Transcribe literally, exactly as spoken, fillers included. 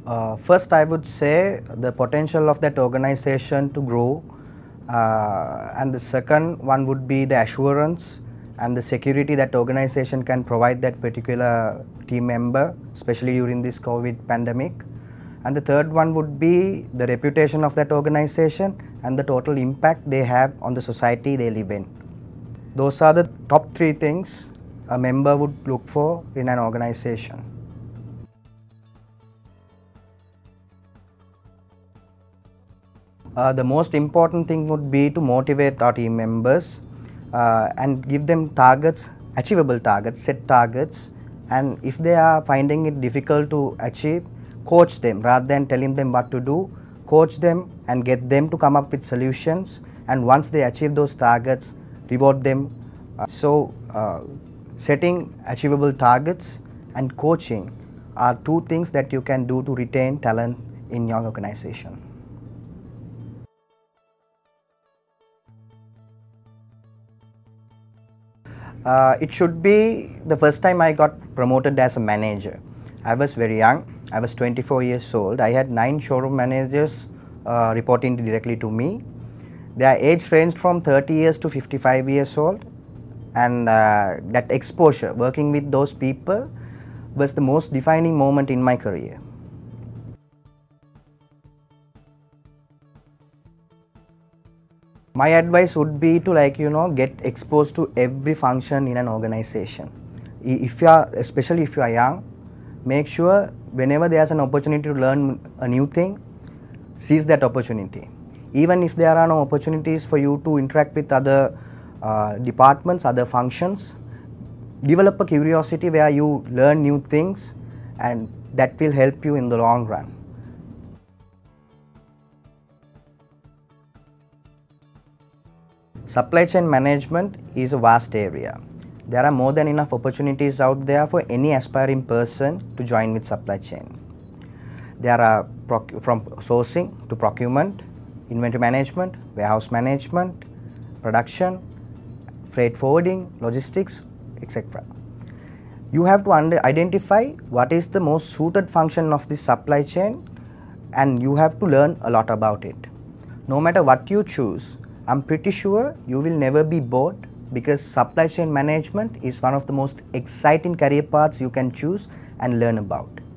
Uh, first, I would say the potential of that organization to grow, uh, and the second one would be the assurance and the security that organization can provide that particular team member, especially during this COVID pandemic. And the third one would be the reputation of that organization and the total impact they have on the society they live in. Those are the top three things a member would look for in an organization. Uh, the most important thing would be to motivate our team members uh, and give them targets, achievable targets, set targets, and if they are finding it difficult to achieve, coach them rather than telling them what to do. Coach them and get them to come up with solutions, and once they achieve those targets, reward them. Uh, so uh, setting achievable targets and coaching are two things that you can do to retain talent in your organization. Uh, it should be the first time I got promoted as a manager. I was very young. I was twenty-four years old. I had nine showroom managers uh, reporting directly to me. Their age ranged from thirty years to fifty-five years old, and uh, that exposure, working with those people, was the most defining moment in my career. My advice would be to, like, you know, get exposed to every function in an organization. If you are, especially if you are young, make sure whenever there's an opportunity to learn a new thing, seize that opportunity. Even if there are no opportunities for you to interact with other uh, departments, other functions, develop a curiosity where you learn new things, and that will help you in the long run. Supply chain management is a vast area. There are more than enough opportunities out there for any aspiring person to join with supply chain. There are from sourcing to procurement, inventory management, warehouse management, production, freight forwarding, logistics, et cetera. You have to identify what is the most suited function of this supply chain, and you have to learn a lot about it. No matter what you choose, I'm pretty sure you will never be bored, because supply chain management is one of the most exciting career paths you can choose and learn about.